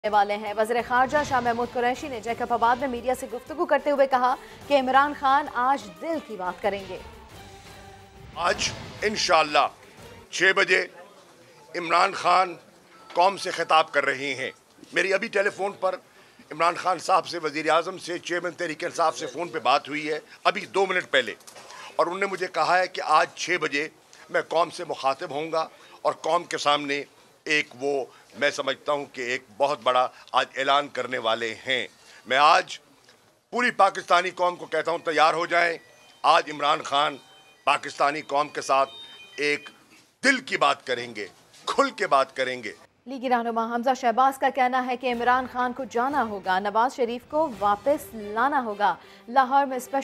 वाले हैं। वज़ीर ख़ारजा शाह महमूद कुरैशी ने जैकबाबाद में मीडिया से गुफ्तगू करते हुए कहा कि इमरान खान आज दिल की बात करेंगे। आज इंशाअल्लाह 6 बजे इमरान खान कौम से खिताब कर रहे हैं। मेरी अभी टेलीफोन पर इमरान खान साहब से, वज़ीर आज़म से, चेयरमैन तहरीक इंसाफ से फ़ोन पे बात हुई है अभी 2 मिनट पहले, और उन्होंने मुझे कहा है कि आज 6 बजे मैं कौम से मुखातिब होऊंगा और कौम के सामने एक वो मैं समझता हूं कि एक बहुत बड़ा आज ऐलान करने वाले हैं। मैं आज पूरी पाकिस्तानी कौम को कहता हूं तैयार हो जाएं। आज इमरान खान पाकिस्तानी कौम के साथ एक दिल की बात करेंगे, खुल के बात करेंगे। लीगी रहनुमा हमजा शहबाज का कहना है कि इमरान खान को जाना होगा, नवाज शरीफ को वापस लाना होगा। लाहौर में